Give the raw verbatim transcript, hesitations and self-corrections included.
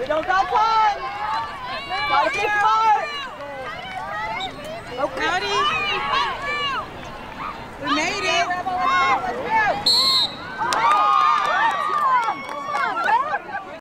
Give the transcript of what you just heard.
We don't got time. Gotta be smart. Okay. Howdy. We made it.